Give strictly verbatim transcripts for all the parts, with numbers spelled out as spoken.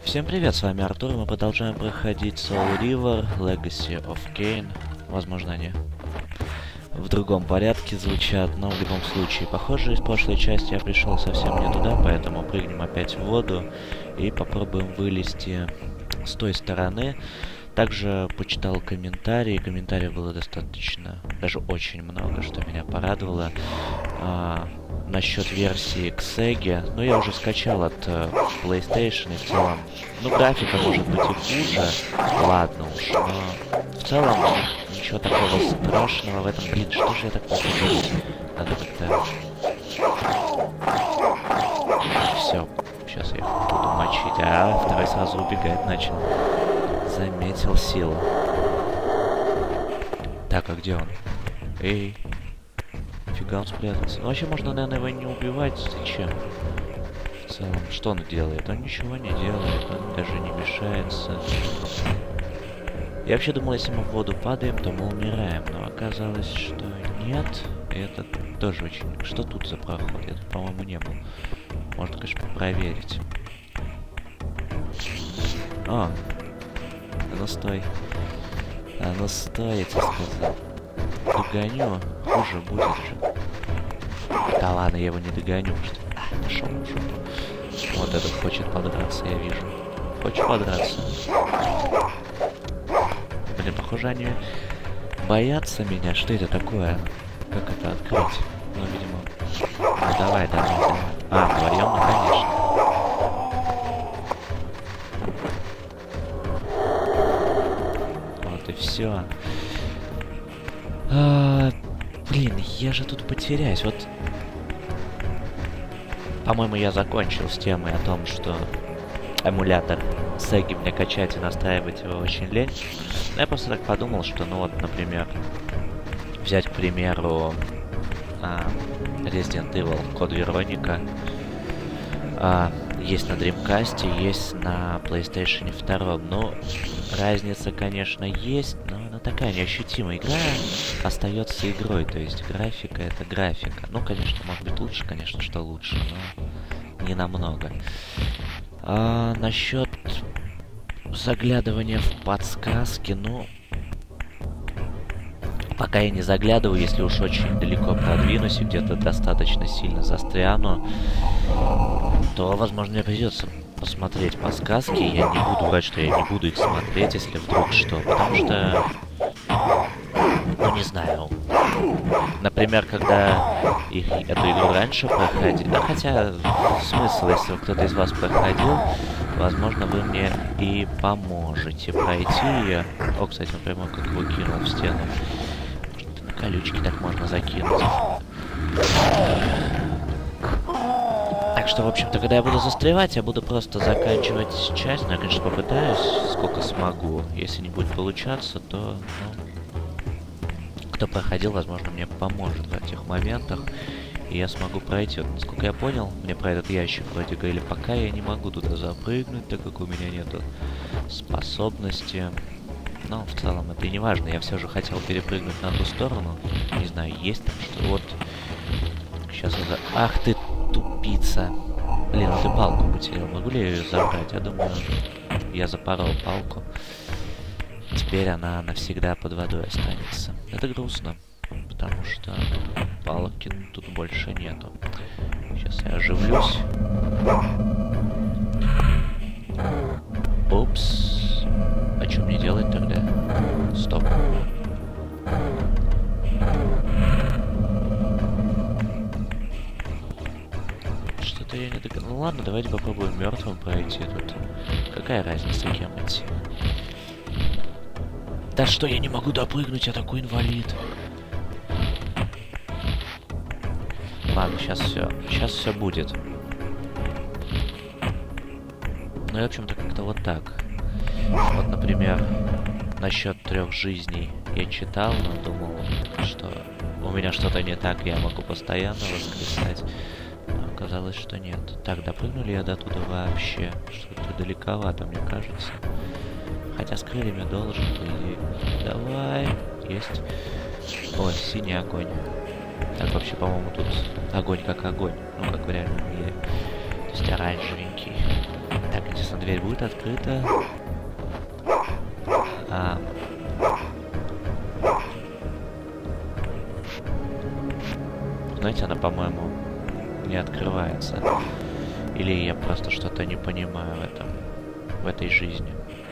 Всем привет, с вами Артур, и мы продолжаем проходить Soul River, Legacy of Kain. Возможно, они в другом порядке звучат, но в любом случае, похоже, из прошлой части я пришел совсем не туда, поэтому прыгнем опять в воду и попробуем вылезти с той стороны. Также почитал комментарии, комментариев было достаточно, даже очень много, что меня порадовало. А, насчет версии к Сеге, ну я уже скачал от uh, PlayStation, и в целом, ну графика может быть и хуже, ладно уж, но в целом ничего такого страшного в этом. Блин, что же я так могу делать? Надо как-то... Все, сейчас я их буду мочить, а второй сразу убегать начал. Заметил силу. Так, а где он? Эй. Фига он спрятался. Ну, вообще, можно, наверное, его не убивать. Зачем? В целом, что он делает? Он ничего не делает. Он даже не мешается. Я вообще думал, если мы в воду падаем, то мы умираем. Но оказалось, что нет. И это тоже очень... Что тут за проход? Я тут, по-моему, не был. Можно, конечно, проверить. О! А ну стой. А ну стой, я тебе сказал. Догоню, хуже будет же. Да ладно, я его не догоню, что ли. А, пошел в жопу. Вот этот хочет подраться, я вижу. Хочет подраться. Блин, похоже, они боятся меня. Что это такое? Как это открыть? Ну, видимо... Ну, давай, давай, давай. А, вдвоем, ну, конечно. И все. А, блин, я же тут потеряюсь. Вот, по-моему, я закончил с темой о том, что эмулятор Сеги мне качать и настраивать его очень лень. Но я просто так подумал, что, ну вот, например, взять, к примеру, а, Resident Evil Code Veronica. А, есть на Dreamcast, есть на PlayStation два. Ну, разница, конечно, есть, но она такая неощутимая. Игра остается игрой, то есть графика — это графика. Ну, конечно, может быть лучше, конечно, что лучше, но не намного. А, насчет заглядывания в подсказки, ну... Пока я не заглядываю, если уж очень далеко продвинусь и где-то достаточно сильно застряну, то, возможно, мне придется посмотреть подсказки. Я не буду врать, что я не буду их смотреть, если вдруг что. Потому что, ну, не знаю. Например, когда их, эту игру раньше проходили... Да, хотя, смысл, если кто-то из вас проходил, возможно, вы мне и поможете пройти ее. О, кстати, он прямо как его кинул в стену. Может, на колючки так можно закинуть. Так что, в общем-то, когда я буду застревать, я буду просто заканчивать часть. Но я, конечно, попытаюсь, сколько смогу. Если не будет получаться, то, ну, кто проходил, возможно, мне поможет в этих моментах. И я смогу пройти. Вот, насколько я понял, мне про этот ящик вроде говорили, пока я не могу туда запрыгнуть, так как у меня нету способности. Но в целом это и не важно. Я все же хотел перепрыгнуть на ту сторону. Не знаю, есть там что. Вот. Сейчас я за... Ах ты, тупица. Блин, а ты палку потерял. Могу ли я ее забрать? Я думаю, я запорол палку. Теперь она навсегда под водой останется. Это грустно, потому что палки тут больше нету. Сейчас я оживлюсь. Упс. А что мне делать тогда? Стоп. Что-то я не догадал. Ну ладно, давайте попробуем мертвым пройти тут. Какая разница, кем идти? Да что, я не могу допрыгнуть, я такой инвалид. Ладно, сейчас все. Сейчас все будет. Ну и, в общем-то, как-то вот так. Вот, например, насчет трех жизней я читал, но думал, что у меня что-то не так, я могу постоянно воскресать. Но оказалось, что нет. Так, допрыгнули я до туда вообще. Что-то далековато, мне кажется. Хотя с крыльями должен, по идее. Давай. Есть. Ой, синий огонь. Так, вообще, по-моему, тут огонь как огонь. Ну, как в реальном мире. То есть оранжевенький. Так, иди Интересно, дверь будет открыта? А... Знаете, она, по-моему, не открывается. Или я просто что-то не понимаю в этом, в этой жизни.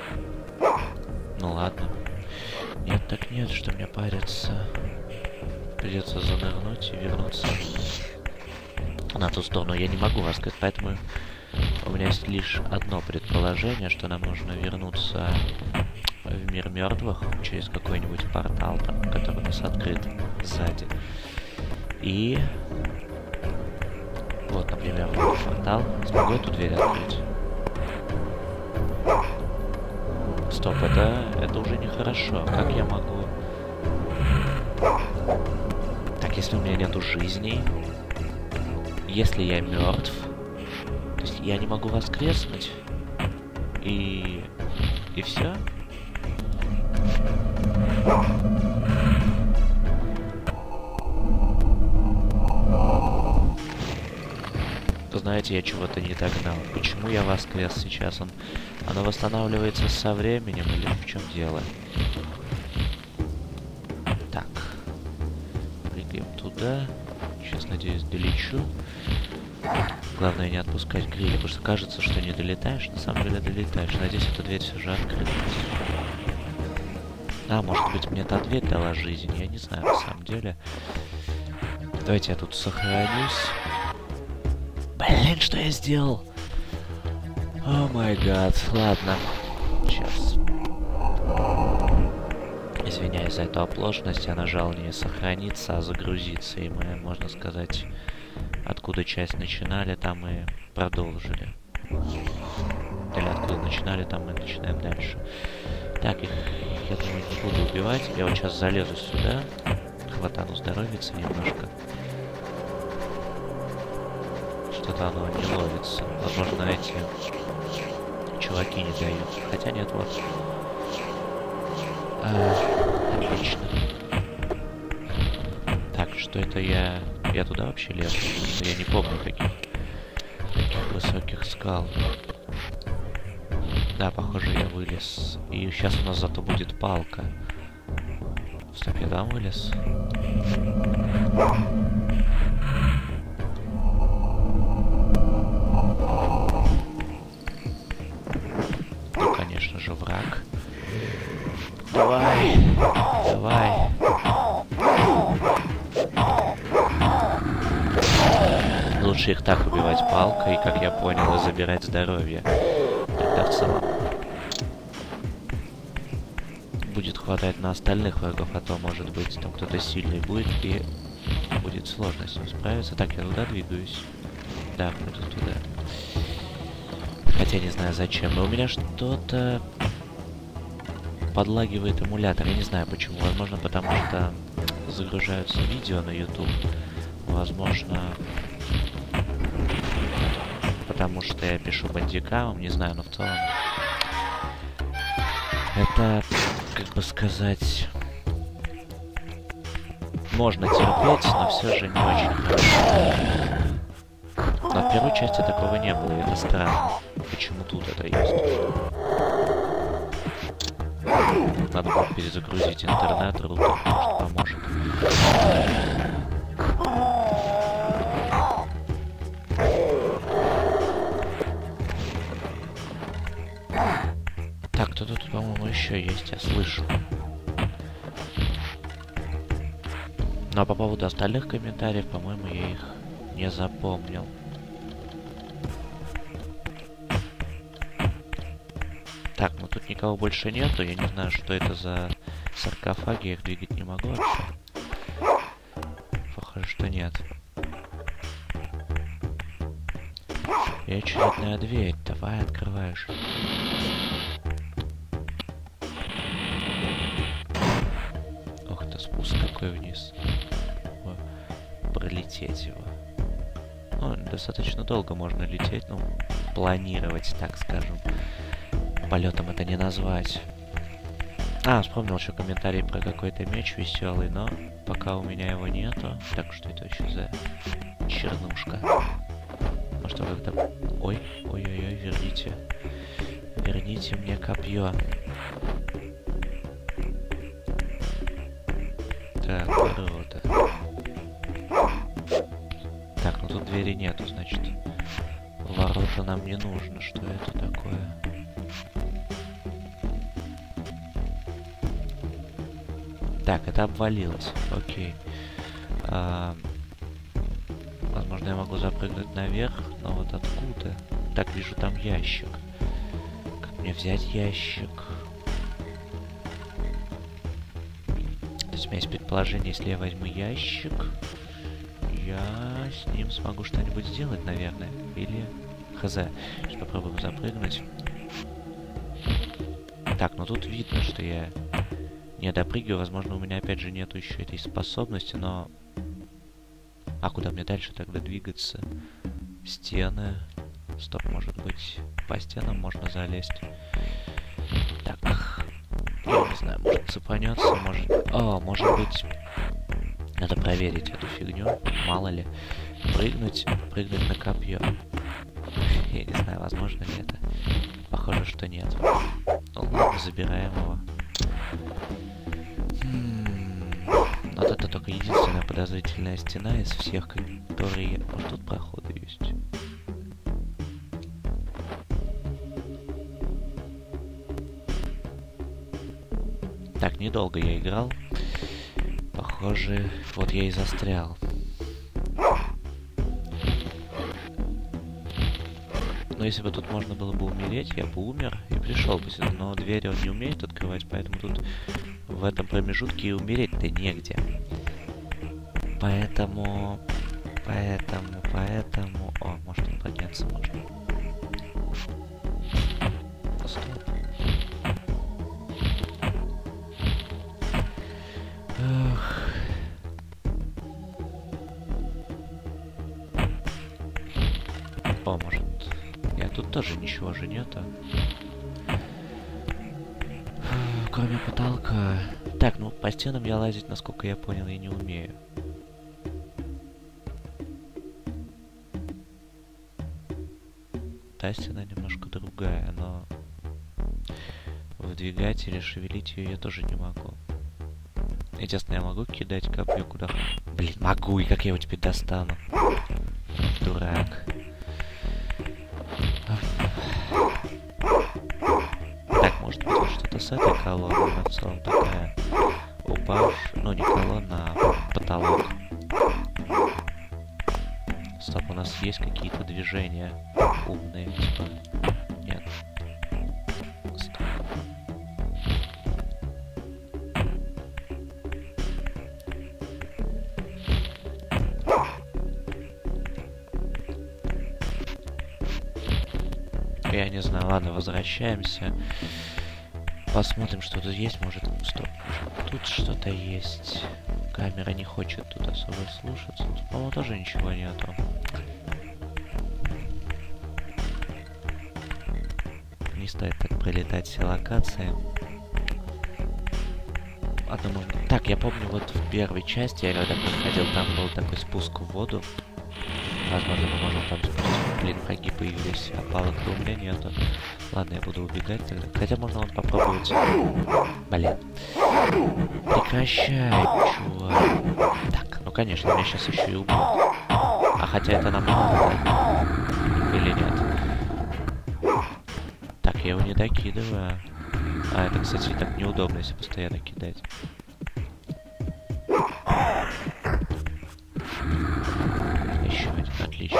Ну ладно. Нет, так нет, что мне париться. Придется занырнуть и вернуться на ту сторону. Я не могу вас сказать, поэтому у меня есть лишь одно предположение, что нам нужно вернуться в мир мертвых через какой-нибудь портал, там, который у нас открыт сзади. И вот, например, вот портал. Смогу эту дверь открыть? Стоп, это, это уже нехорошо. Как я могу... Так, если у меня нету жизней, если я мертв, то есть я не могу воскреснуть, и... и все? Знаете, я чего-то не догнал. Почему я воскрес сейчас? Он... Оно восстанавливается со временем или в чем дело? Так. Прыгаем туда. Сейчас, надеюсь, долечу. Главное не отпускать крылья, потому что кажется, что не долетаешь. На самом деле долетаешь. Надеюсь, эта дверь все же открыта. А, может быть, мне та дверь дала жизнь. Я не знаю, на самом деле. Давайте я тут сохранюсь. Блин, что я сделал? О май гад. Ладно. Сейчас. Извиняюсь за эту оплошность. Я нажал не сохраниться, а загрузиться. И мы, можно сказать, откуда часть начинали, там мы продолжили. Или откуда начинали, там мы начинаем дальше. Так, их, я думаю, не буду убивать. Я вот сейчас залезу сюда. Хватану здоровиться немножко. Что-то оно не ловится. Возможно, эти чуваки не дают. Хотя нет, вот. А, отлично. Так, что это я... Я туда вообще лезу? Я не помню каких, таких высоких скал. Да, похоже, я вылез. И сейчас у нас зато будет палка. Стоп, я там вылез? Ну, конечно же, враг. Давай! Давай! Лучше их так убивать палкой, как я понял, и забирать здоровье. Тогда в целом будет хватать на остальных врагов, а то, может быть, там кто-то сильный будет, и будет сложно с ним справиться. Так, я туда двигаюсь. Да, пойду туда. Хотя не знаю зачем, но у меня что-то подлагивает эмулятор. Я не знаю почему. Возможно, потому что загружаются видео на YouTube. Возможно, потому что я пишу бандикамом, не знаю, но в целом это, как бы сказать, можно терпеть, но все же не очень хорошо. Но в первой части такого не было, и это странно. Почему тут это есть? Надо будет перезагрузить интернет, рутер, может, поможет. Так, кто-то тут, по-моему, еще есть, я слышу. Ну а по поводу остальных комментариев, по-моему, я их не запомнил. Так, ну тут никого больше нету, я не знаю, что это за саркофаги, я их двигать не могу вообще. Похоже, что нет. И очередная дверь, давай открываешь. Ох ты, спуск какой вниз. О, пролететь его. Ну, достаточно долго можно лететь, ну, планировать, так скажем. Полетом это не назвать. А, вспомнил еще комментарий про какой-то меч веселый, но пока у меня его нету. Так, что это еще за чернушка? Может, как-то... Ой, ой-ой-ой, верните. Верните мне копье. Так, ворота. Так, ну тут двери нету, значит. Ворота нам не нужно. Что это такое? Так, это обвалилось. Окей. А, возможно, я могу запрыгнуть наверх, но вот откуда? Так, вижу там ящик. Как мне взять ящик? То есть у меня есть предположение, если я возьму ящик, я с ним смогу что-нибудь сделать, наверное. Или... Хз. Сейчас попробуем запрыгнуть. Так, ну тут видно, что я не допрыгиваю. Возможно, у меня опять же нету еще этой способности, но... А куда мне дальше тогда двигаться? Стены. Стоп, может быть, по стенам можно залезть. Так. Я не знаю, может цепанется, может... О, может быть... Надо проверить эту фигню. Мало ли. Прыгнуть, прыгнуть на копье. Я не знаю, возможно ли это. Похоже, что нет. Ну ладно, забираем его. М-м-м. Вот это только единственная подозрительная стена из всех, которые... Может, тут проходы есть? Так, недолго я играл. Похоже, вот я и застрял. Но если бы тут можно было бы умереть, я бы умер и пришел бы сюда. Но двери он не умеет открывать, поэтому тут в этом промежутке и умереть-то негде. Поэтому... Поэтому... Поэтому... О, может тут подняться можно. Стоп. Эх. О, может... Нет, тут тоже ничего же нету. Кроме потолка. Так, ну по стенам я лазить, насколько я понял, я не умею. Та стена немножко другая, но... Выдвигать или шевелить ее я тоже не могу. Естественно, я могу кидать копье куда... Блин, могу, и как я его теперь достану? Дурак. Так, может быть, что-то с этой колонной, но в целом такая упавшая... Ну, не колонна, а потолок. Стоп, у нас есть какие-то движения умные, типа... Нет. Стоп. Я не знаю, ладно, возвращаемся. Посмотрим, что тут есть. Может, стоп, может, тут что-то есть. Камера не хочет тут особо слушаться. Тут, по-моему, тоже ничего нету. Не стоит так пролетать все локации. Одно можно... Так, я помню, вот в первой части, я когда проходил, там был такой спуск в воду. Возможно, мы можем там спустить. Блин, враги появились, а палок-то у меня нету. Ладно, я буду убегать тогда. Хотя можно вот попробовать. Блин. Прекращай, чувак. Так, ну конечно, меня сейчас еще и убьют. А хотя это нам надо, да? Или нет? Так, я его не докидываю. А, это, кстати, так неудобно, если постоянно кидать. Еще один, отлично.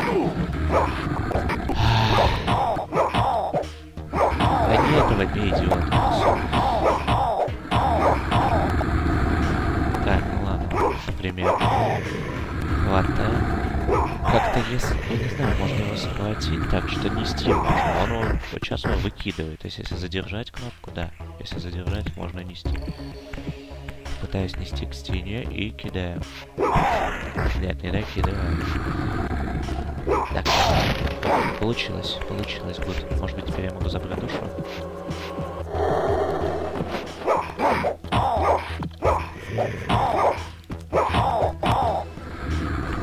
Да не этого бей, идиот. Так, ну ладно, например. Хватаем. Как-то если, я не знаю, можно его схватить так, что нести можно. Он его, вот сейчас его выкидывает. То есть если задержать кнопку, да. Если задержать, можно нести. Пытаюсь нести к стене и кидаю. Нет, не докидываю. Так, получилось, получилось. Good. Может быть, теперь я могу забрать душу?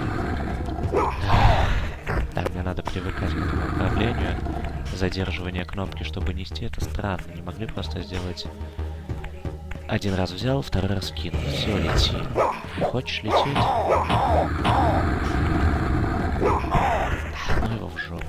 Так, мне надо привыкать к этому управлению. Задерживание кнопки, чтобы нести, это странно. Не могли просто сделать... Один раз взял, второй раз кинул. Все, лети. Не хочешь лететь? Ну его в жопу.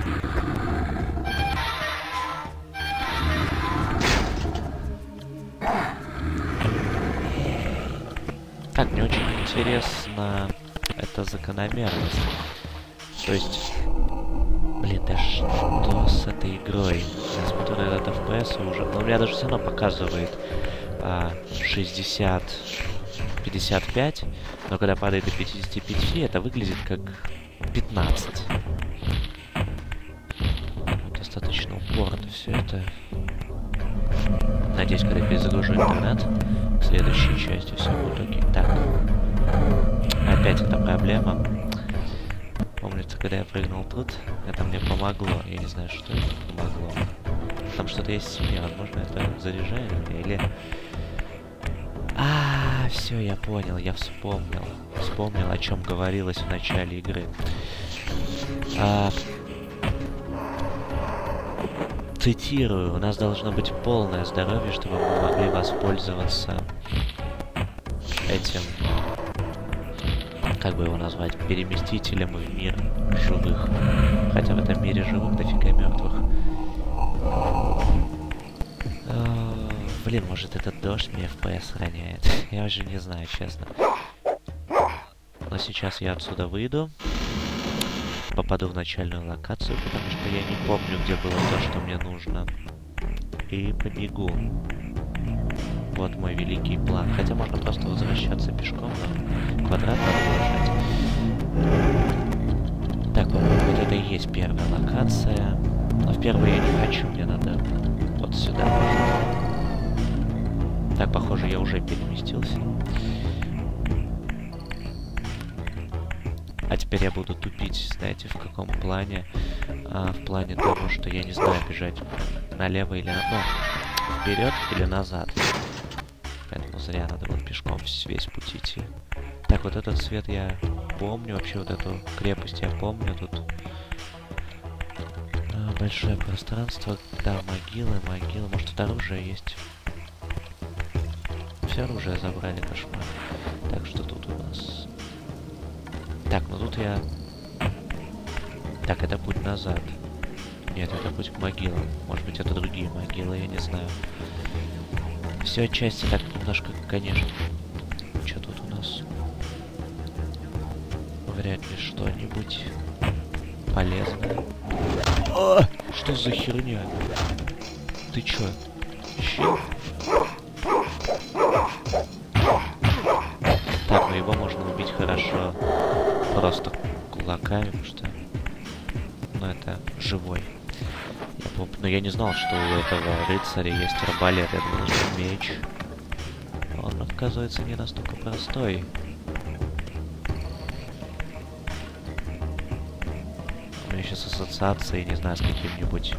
Так, мне очень интересно эта закономерность. То есть... Блин, да что с этой игрой? Я смотрю на этот эф пи эс и уже... Ну, у меня даже все равно показывает а, шестьдесят пятьдесят пять, но когда падает до пятидесяти пяти, это выглядит как пятнадцать. Достаточно упорно все это. Надеюсь, когда я перезагружу интернет, к следующей части все будет окей. Так. Опять эта проблема. Помнится, когда я прыгнул тут, это мне помогло. Я не знаю, что это помогло. Там что-то есть синее, возможно, это заряжание или... А, все, я понял, я вспомнил. Вспомнил, о чем говорилось в начале игры. А... Цитирую, у нас должно быть полное здоровье, чтобы мы могли воспользоваться этим... Как бы его назвать? Переместителем в мир живых. Хотя в этом мире живых дофига мертвых. Блин, может этот дождь мне эф пи эс роняет. Я уже не знаю, честно. Но сейчас я отсюда выйду. Попаду в начальную локацию, потому что я не помню, где было то, что мне нужно. И побегу. Вот мой великий план. Хотя можно просто возвращаться пешком, но квадрат надо нажать. Так, вот это и есть первая локация. Но в первую я не хочу, мне надо вот сюда. Так, похоже, я уже переместился. А теперь я буду тупить, знаете, в каком плане? А, в плане того, что я не знаю, бежать налево или на... Ну, вперед или назад. Поэтому зря надо было пешком весь путь идти. Так, вот этот цвет я помню. Вообще вот эту крепость я помню. Тут а, большое пространство. Да, могилы, могилы. Может, тут оружие есть? Все оружие забрали, кошмар. Так, что тут у нас? Так, ну тут я... Так, это путь назад. Нет, это путь к могилам. Может быть, это другие могилы, я не знаю. Все отчасти так немножко, конечно. Что тут у нас? Вряд ли что-нибудь полезное. О! Что за херня? Ты чё? Ищи. Так, ну его можно убить хорошо. Просто кулаками, потому что... Ну, это живой. Я помню, но я не знал, что у этого рыцаря есть арбалет. Я думал, что меч. Он, оказывается, не настолько простой. У меня сейчас ассоциации, не знаю, с каким-нибудь...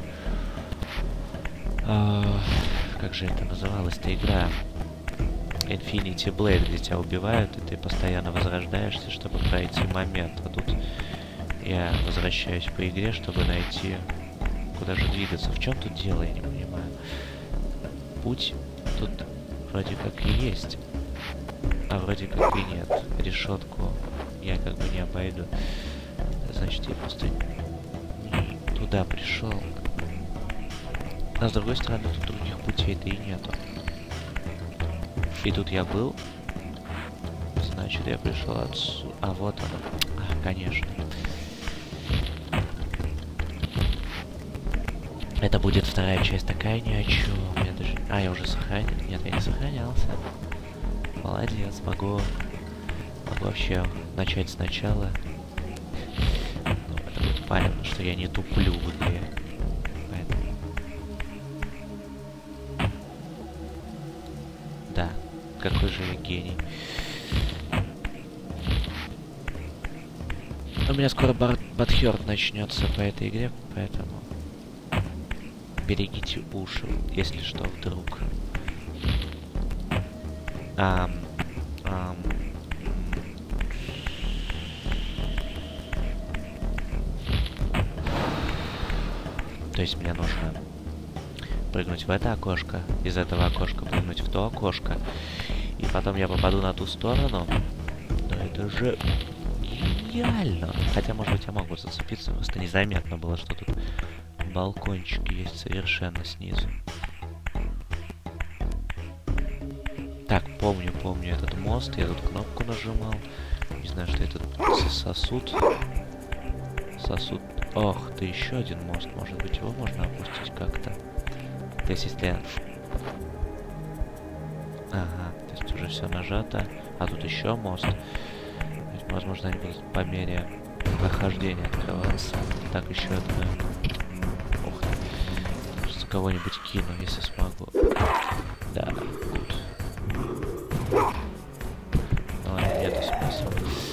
А, как же это называлась-то игра? Infinity Blade, где тебя убивают, и ты постоянно возрождаешься, чтобы пройти момент. А тут я возвращаюсь по игре, чтобы найти, куда же двигаться. В чем тут дело, я не понимаю. Путь тут вроде как и есть, а вроде как и нет. Решетку я как бы не обойду. Значит, я просто не туда пришел. А с другой стороны, тут других путей-то и нету. И тут я был. Значит, я пришел отсюда. А вот оно. А, конечно. Это будет вторая часть такая ни о чем. Я даже... А, я уже сохранил. Нет, я не сохранялся. Молодец, могу... Могу вообще начать сначала. Ну, это будет понятно, что я не туплю в игре. Поэтому... Да. Какой же я гений. У меня скоро Бадхёрд начнется по этой игре, поэтому берегите уши, если что, вдруг. Ам, ам. То есть мне нужно прыгнуть в это окошко, из этого окошка прыгнуть в то окошко, и потом я попаду на ту сторону. Но это же гениально! Хотя, может быть, я могу зацепиться, просто незаметно было, что тут балкончик есть совершенно снизу. Так, помню, помню этот мост, я тут кнопку нажимал. Не знаю, что это сосуд. Сосуд. Ох, ты еще один мост. Может быть, его можно опустить как-то. То есть, если я... Ага, то есть уже все нажато. А тут еще мост. То есть, возможно, они будут по мере прохождения открываться. Так, еще одна. Ох ты. Кажется, кого-нибудь кину, если смогу. Да, гуд. Но нету смысла.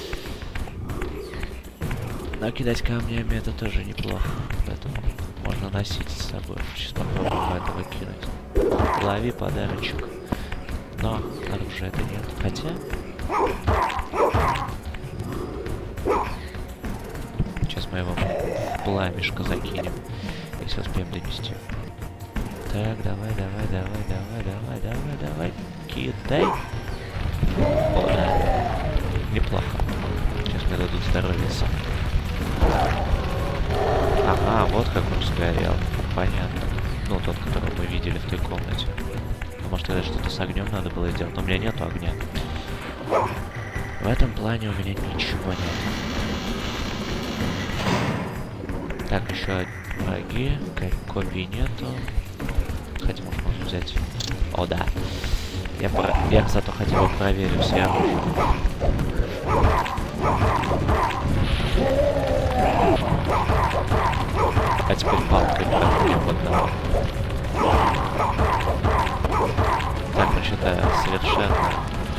Но кидать камнями это тоже неплохо. Поэтому можно носить с собой. Сейчас попробуем этого кинуть. Лови подарочек. Но оружия это нет. Хотя... Сейчас мы его в пламешко закинем. Если успеем донести. Так, давай, давай, давай, давай, давай, давай, давай. Кидай. О, да. Неплохо. Сейчас мне дадут здоровье сам. Ага, вот как он сгорел. Понятно. Ну, тот, которого мы видели в той комнате. А может, тогда что-то с огнем надо было сделать. Но у меня нету огня. В этом плане у меня ничего нет. Так, еще враги. Копий нету. Хотя, может, можно взять... О, да. Я, про... Я зато хотя бы проверю все оружия. А теперь палкой проверим одного. Так, ну что-то совершенно...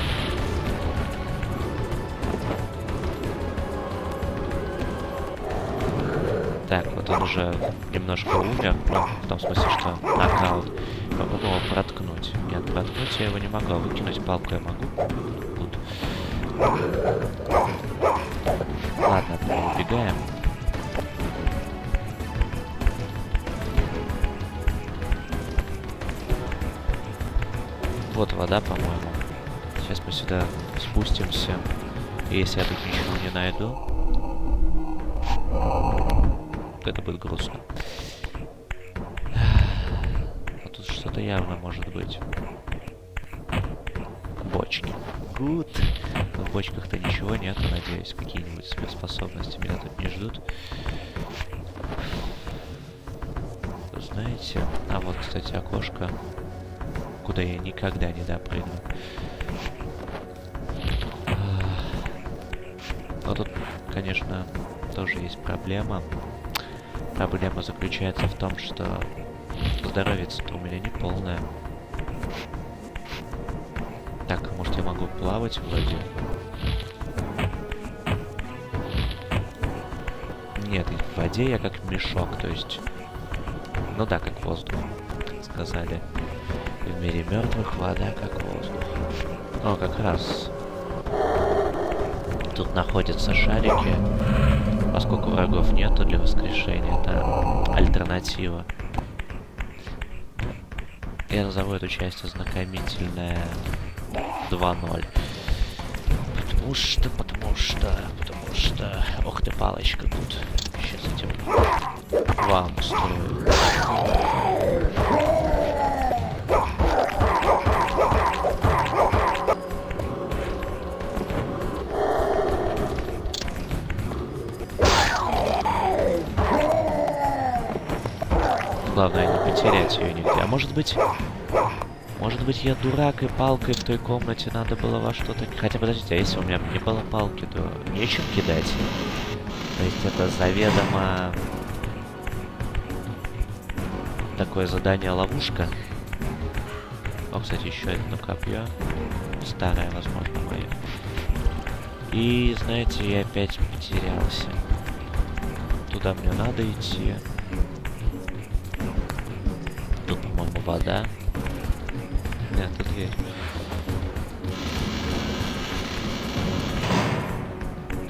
Так, вот он уже немножко умер, ну, в том смысле, что нокаут. Попробовал проткнуть. Нет, проткнуть я его не могу, а выкинуть палку я могу. Тут. Ладно, убегаем. Вот вода, по-моему. Сейчас мы сюда спустимся. И если я тут ничего не найду, это будет грустно. А тут что-то явно может быть. Бочки. Гуд. В бочках-то ничего нету, надеюсь. Какие-нибудь сверхспособности меня тут не ждут. Знаете... А вот, кстати, окошко, куда я никогда не допрыгну. Но тут, конечно, тоже есть проблема. Проблема заключается в том, что здоровье-то у меня не полное. Так, может, я могу плавать вроде? Нет, в воде я как мешок, то есть... Ну да, как воздух, как сказали. В мире мертвых вода как воздух. О, как раз. Тут находятся шарики. Поскольку врагов нету для воскрешения, это альтернатива. Я назову эту часть ознакомительная два ноль. Потому что, потому что, потому что... Ох ты, палочка тут. Сейчас этим вам устрою. Главное не потерять ее нигде. А может быть... Может быть, я дурак, и палкой в той комнате надо было во что-то... Хотя, подождите, а если у меня не было палки, то нечем кидать? То есть это заведомо... Такое задание-ловушка. О, кстати, еще одно копье. Старое, возможно, мое. И, знаете, я опять потерялся. Туда мне надо идти. Тут, по-моему, вода. Нет, тут дверь.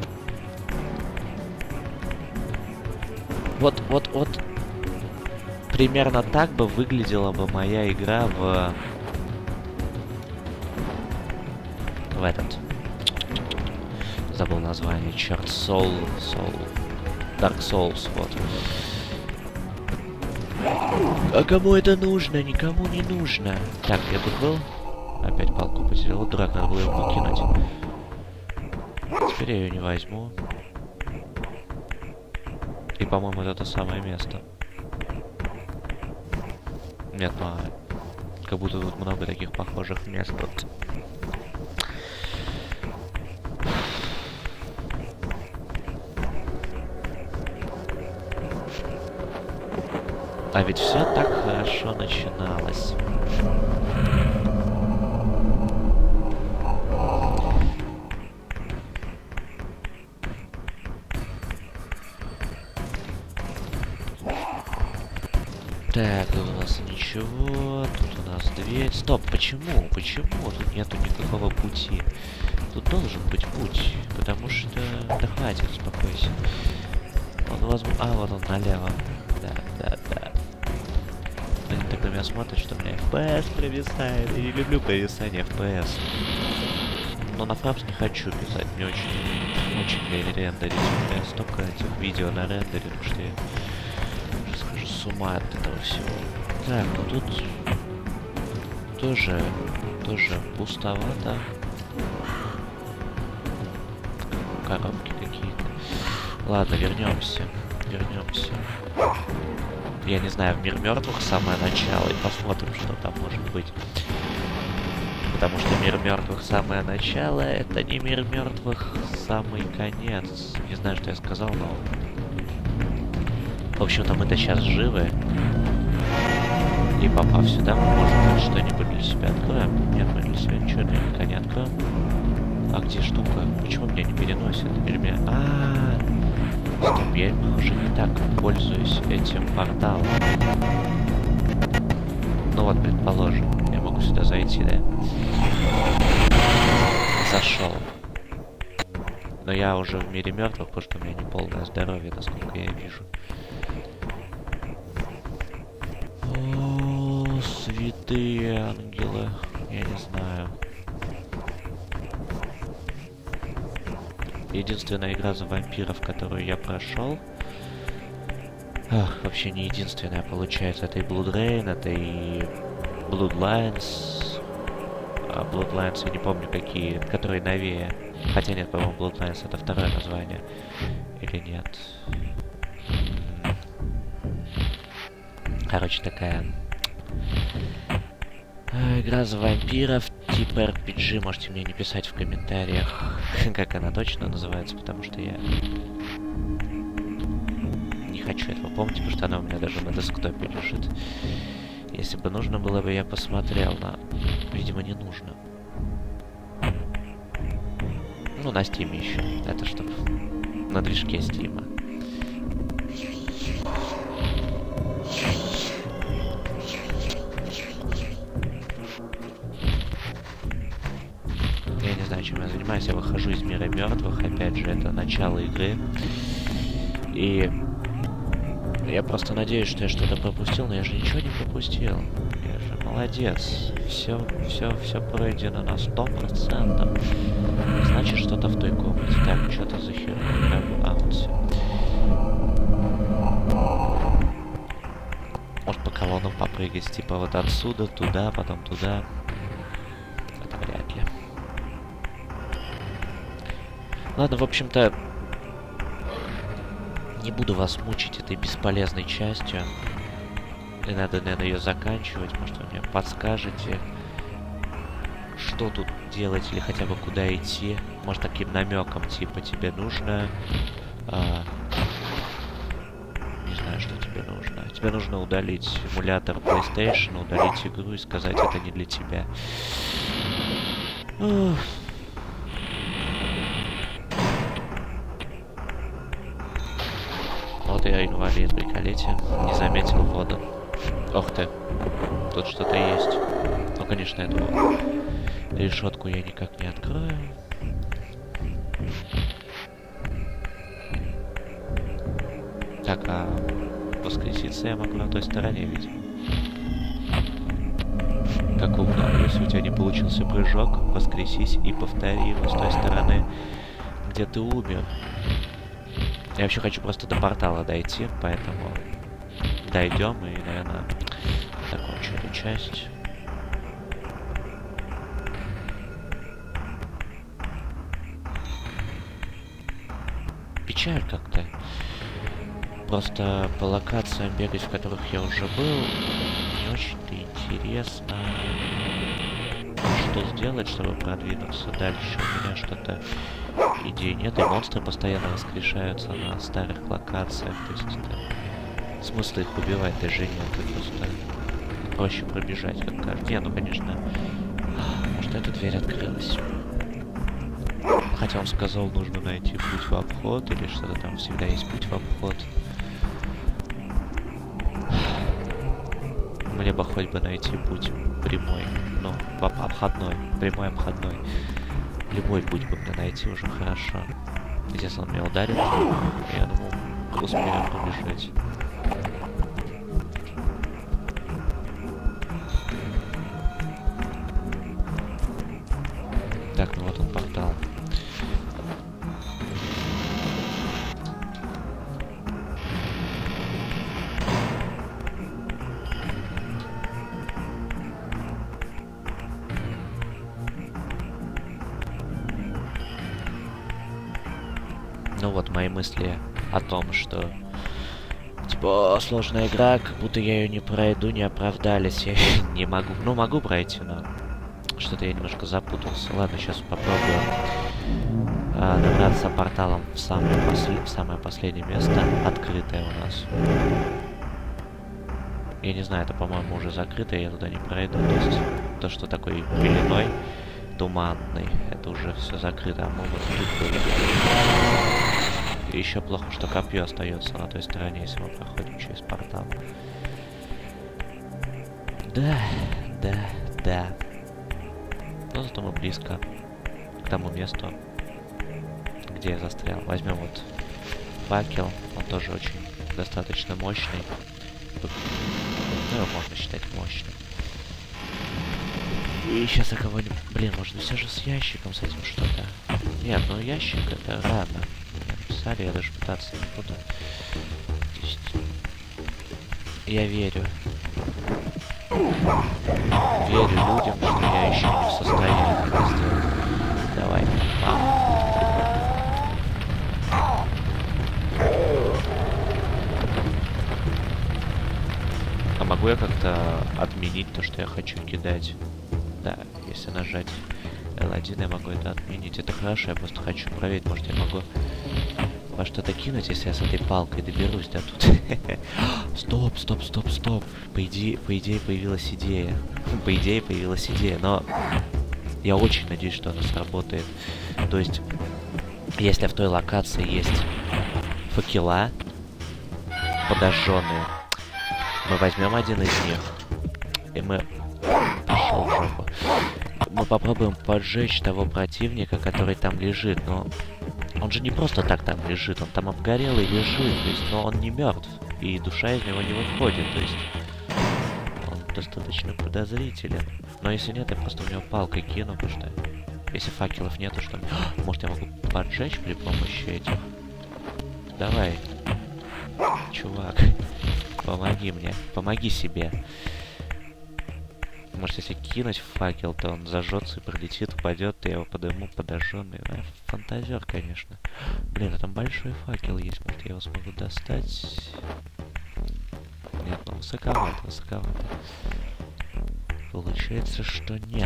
Вот, вот, вот. примерно так бы выглядела бы моя игра в... В этот... Забыл название. Черт, Soul... Soul... Dark Souls, вот. А кому это нужно? Никому не нужно. Так, я тут был. Опять палку потерял. Вот дурак, надо было ее покинуть. Теперь я ее не возьму. И, по-моему, это то самое место. Нет, ну, как будто тут много таких похожих мест. Вот. А ведь все так хорошо начиналось. Так, тут у нас ничего, тут у нас дверь. Стоп, почему? Почему тут нету никакого пути? Тут должен быть путь, потому что... Да хватит, успокойся. Он возможно... А, вот он налево. Да, да, да. Они так на меня смотрят, что у меня эф пи эс провисает. Я не люблю провисание эф пи эс. Но на фрапс не хочу писать. Мне очень... Очень лень рендерить. У меня столько этих видео на рендеринг, что я... Схожу с ума от этого всего. Так, ну тут... Тоже... Тоже пустовато. Коробки какие-то. Ладно, вернемся. Вернемся. Я не знаю, в мир мертвых самое начало, и посмотрим, что там может быть. Потому что мир мертвых самое начало, это не мир мертвых самый конец. Не знаю, что я сказал, но... В общем-то, мы-то сейчас живы. И попав сюда, мы можем хоть что-нибудь для себя откроем. Нет, мы для себя ничего наверняка не откроем. А где штука? Почему меня не переносит? Или меня... А-а-а! Стоп, я, похоже, не так пользуюсь этим порталом. Ну вот, предположим, я могу сюда зайти, да? Зашел. Но я уже в мире мертвых, потому что у меня не полное здоровье, насколько я вижу. О, святые ангелы. Я не знаю. Единственная игра за вампиров, которую я прошел. Ах, вообще не единственная, получается. Это и Blood Rain, это и Bloodlines. А Bloodlines я не помню какие, которые новее. Хотя нет, по-моему, Bloodlines это второе название. Или нет? Короче, такая... Игра за вампиров, типа эр пи джи. Можете мне не писать в комментариях, как она точно называется, потому что я не хочу этого помнить, потому что она у меня даже на десктопе лежит. Если бы нужно было бы, я посмотрел, но, видимо, не нужно. Ну, на Steam еще. Это чтоб на движке Steam. Я не знаю, чем я занимаюсь. Я выхожу из мира мертвых. Опять же, это начало игры. И я просто надеюсь, что я что-то пропустил, но я же ничего не пропустил. Я же молодец. Все, все, все пройдено на сто процентов. Значит, что-то в той комнате. Так, что-то за херня. А, вот все. Может, по колоннам попрыгать, типа вот отсюда, туда, потом туда. Это вряд ли. Ладно, в общем-то, не буду вас мучить этой бесполезной частью. И надо, наверное, ее заканчивать. Может, вы мне подскажете, что тут делать или хотя бы куда идти. Может, таким намеком, типа, тебе нужно... А, не знаю, что тебе нужно. Тебе нужно удалить эмулятор PlayStation, удалить игру и сказать, это не для тебя. Ух. Вот я инвалид, приколите. Не заметил воду. Ох ты. Тут что-то есть. Ну, конечно, эту решетку я никак не открою. Так, а воскреситься я могу на той стороне, видимо. Как умно, если у тебя не получился прыжок, воскресись и повтори его с той стороны, где ты умер. Я вообще хочу просто до портала дойти, поэтому дойдем и, наверное, закончу эту часть. Печаль как-то. Просто по локациям бегать, в которых я уже был, не очень-то интересно. Что сделать, чтобы продвинуться дальше? У меня что-то идей нет, и монстры постоянно воскрешаются на старых локациях. То есть это... смысла их убивать даже нет, просто проще пробежать, как кажется. Не, ну конечно, может эта дверь открылась. Хотя он сказал, нужно найти путь в обход, или что-то там всегда есть путь в обход. Мне бы хоть бы найти путь прямой, ну, обходной, прямой обходной. Любой путь бы мне найти уже хорошо. Если он меня ударит, я думаю, успею побежать. Так, ну вот он портал. Ну вот мои мысли о том, что типа сложная игра, как будто я ее не пройду, не оправдались. Я не могу. Ну могу пройти, но что-то я немножко запутался. Ладно, сейчас попробую а, добраться порталом в самое, после... в самое последнее место, открытое у нас. Я не знаю, это, по-моему, уже закрытое, я туда не пройду. То есть то, что такой пеленой туманный, это уже все закрыто, а мы вот тут были. И еще плохо, что копье остается на той стороне, если мы проходим через портал. Да, да, да. Но зато мы близко к тому месту, где я застрял. Возьмем вот факел, он тоже очень достаточно мощный. Ну, его можно считать мощным. И сейчас я кого-нибудь... Блин, может все же с ящиком, с этим что-то. Нет, ну ящик это рано. Написали, я даже пытаться не буду. То есть... Я верю. Верю людям, что я еще не в состоянии это сделать. Давай, мам. А могу я как-то отменить то, что я хочу кидать? Да, если нажать эл один, я могу это отменить. Это хорошо, я просто хочу проверить, может я могу во что-то кинуть, если я с этой палкой доберусь до тут. Стоп, стоп, стоп, стоп. По идее, по идее появилась идея. По идее появилась идея, но я очень надеюсь, что она сработает. То есть, если в той локации есть факела подожженные, мы возьмем один из них, и мы... Пошел в жопу. Мы попробуем поджечь того противника, который там лежит, но... Он же не просто так там лежит, он там обгорелый лежит, то есть, но он не мертв, и душа из него не выходит, то есть... Он достаточно подозрителен. Но если нет, я просто в него палкой кину, потому что... Если факелов нету, что... Может, я могу поджечь при помощи этих? Давай. Чувак. Помоги мне. Помоги себе. Может, если кинуть в факел, то он зажжется и пролетит, упадет, и я его подыму подожженный. А, фантазер, конечно. Блин, а там большой факел есть. Может, я его смогу достать? Нет, ну высоковато, высоковато. Получается, что нет.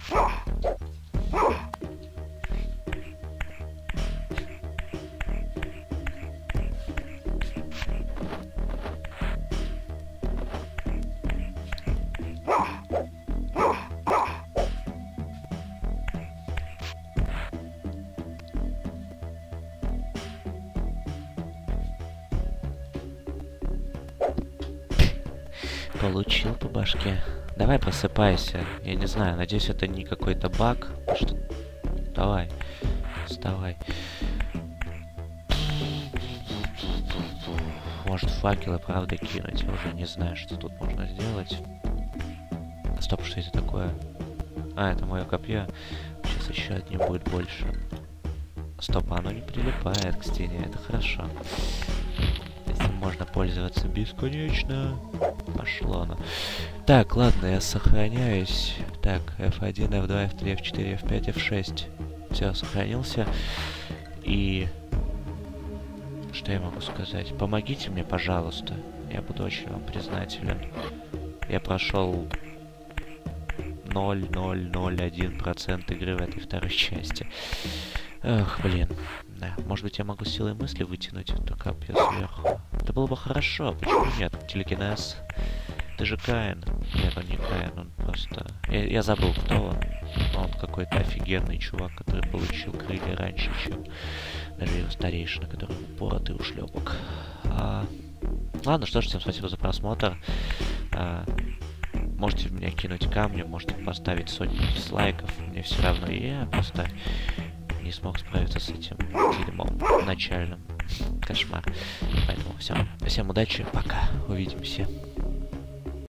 Получил по башке. Давай просыпайся. Я не знаю, надеюсь, это не какой-то баг. Что... Давай. Вставай. может факелы, правда, кинуть. Я уже не знаю, что тут можно сделать. Стоп, что это такое? А, это мое копье. Сейчас еще одни будет больше. Стоп, оно не прилипает к стене, это хорошо. Этим можно пользоваться бесконечно. Пошло оно. Так, ладно, я сохраняюсь. Так, эф один, эф два, эф три, эф четыре, эф пять, эф шесть. Все, сохранился. И... Что я могу сказать? Помогите мне, пожалуйста. Я буду очень вам признателен. Я прошел ноль ноль ноль один процент игры в этой второй части. Эх, блин. Да, может быть, я могу силой мысли вытянуть эту копье сверху. Это было бы хорошо. Почему нет? Телекинез. Ты же Каин. Нет, он не Каин, он просто... Я, я забыл, кто он. Он какой-то офигенный чувак, который получил крылья раньше, чем даже его старейшина, который упоротый ушлепок. А... Ладно, что ж, всем спасибо за просмотр. А... Можете в меня кинуть камни, можете поставить сотни дизлайков. Мне все равно, я просто не смог справиться с этим дерьмом начальным. Кошмар. Поэтому всем, всем удачи, пока, увидимся.